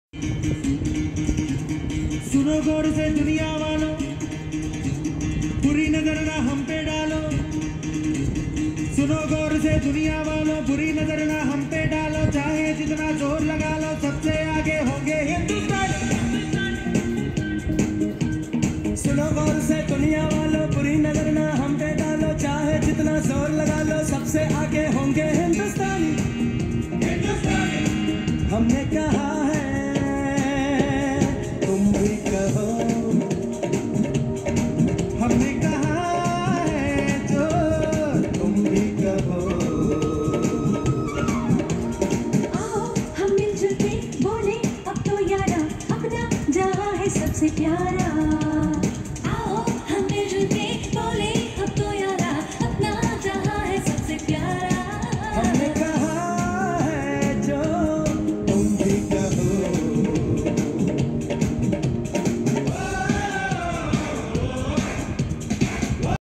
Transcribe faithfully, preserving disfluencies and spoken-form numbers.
सुनो गौर से दुनिया वालों, बुरी नजर ना हम पे डालो। सुनो गौर से दुनिया वालों, बुरी नजर ना हम पे डालो। चाहे जितना जोर लगा लो, सबसे आगे होंगे हिंदुस्तानी। सुनो गौर से दुनिया वालों, बुरी नजर ना हम पे डालो। चाहे जितना जोर लगा लो, सबसे आगे होंगे हिंदुस्तानी। हमने कहा है, तुम भी कहो। हमने कहा है जो तुम भी कहो। आओ हम मिलजुल के बोले अब तो यारा, अपना जहाँ है सबसे प्यारा।